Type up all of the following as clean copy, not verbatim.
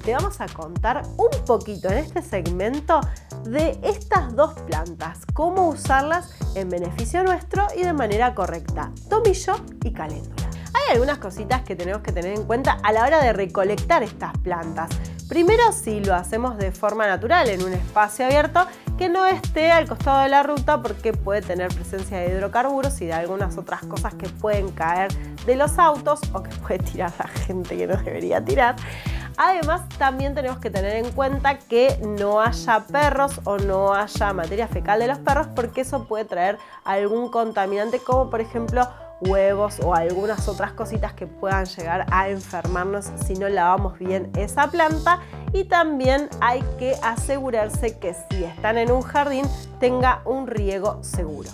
te vamos a contar un poquito en este segmento de estas dos plantas, cómo usarlas en beneficio nuestro y de manera correcta, tomillo y caléndula. Hay algunas cositas que tenemos que tener en cuenta a la hora de recolectar estas plantas. Primero, si lo hacemos de forma natural en un espacio abierto, que no esté al costado de la ruta porque puede tener presencia de hidrocarburos y de algunas otras cosas que pueden caer de los autos o que puede tirar la gente que no debería tirar. Además, también tenemos que tener en cuenta que no haya perros o no haya materia fecal de los perros porque eso puede traer algún contaminante como por ejemplo huevos o algunas otras cositas que puedan llegar a enfermarnos si no lavamos bien esa planta. Y también hay que asegurarse que si están en un jardín tenga un riego seguro.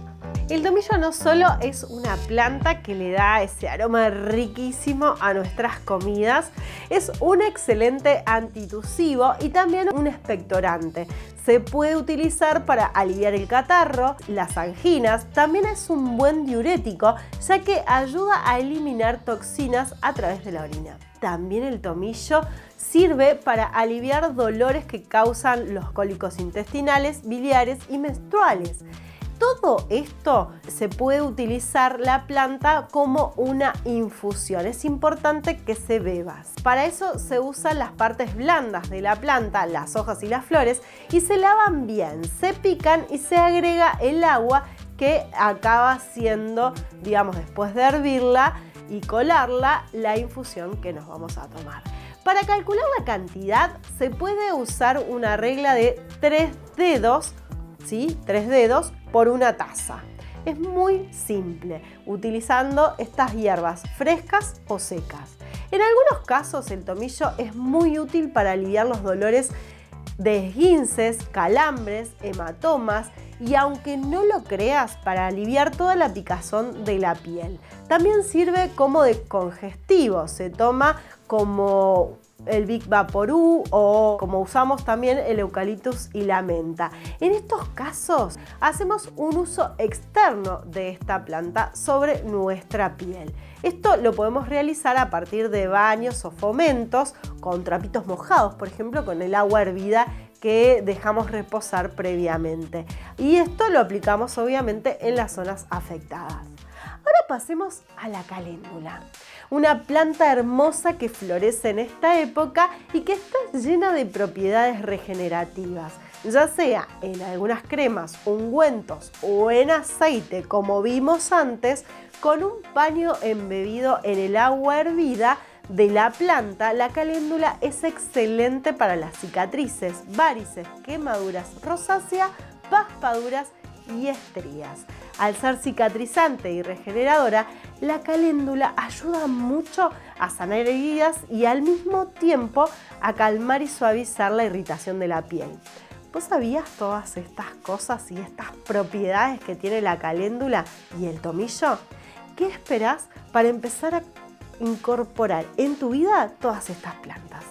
El tomillo no solo es una planta que le da ese aroma riquísimo a nuestras comidas, es un excelente antitusivo y también un expectorante. Se puede utilizar para aliviar el catarro, las anginas, también es un buen diurético ya que ayuda a eliminar toxinas a través de la orina. También el tomillo sirve para aliviar dolores que causan los cólicos intestinales, biliares y menstruales. Todo esto se puede utilizar la planta como una infusión. Es importante que se beba. Para eso se usan las partes blandas de la planta, las hojas y las flores, y se lavan bien, se pican y se agrega el agua que acaba siendo, digamos, después de hervirla y colarla, la infusión que nos vamos a tomar. Para calcular la cantidad se puede usar una regla de 3 dedos, ¿sí? 3 dedos por una taza. Es muy simple, utilizando estas hierbas frescas o secas. En algunos casos el tomillo es muy útil para aliviar los dolores de esguinces, calambres, hematomas y aunque no lo creas, para aliviar toda la picazón de la piel. También sirve como descongestivo, se toma como el Big Vaporú o como usamos también el eucaliptus y la menta. En estos casos hacemos un uso externo de esta planta sobre nuestra piel. Esto lo podemos realizar a partir de baños o fomentos con trapitos mojados, por ejemplo con el agua hervida que dejamos reposar previamente. Y esto lo aplicamos obviamente en las zonas afectadas. Ahora pasemos a la caléndula, una planta hermosa que florece en esta época y que está llena de propiedades regenerativas, ya sea en algunas cremas, ungüentos o en aceite, como vimos antes, con un paño embebido en el agua hervida de la planta. La caléndula es excelente para las cicatrices, varices, quemaduras, rosácea, paspaduras y estrías. Al ser cicatrizante y regeneradora, la caléndula ayuda mucho a sanar heridas y al mismo tiempo a calmar y suavizar la irritación de la piel. ¿Vos sabías todas estas cosas y estas propiedades que tiene la caléndula y el tomillo? ¿Qué esperás para empezar a incorporar en tu vida todas estas plantas?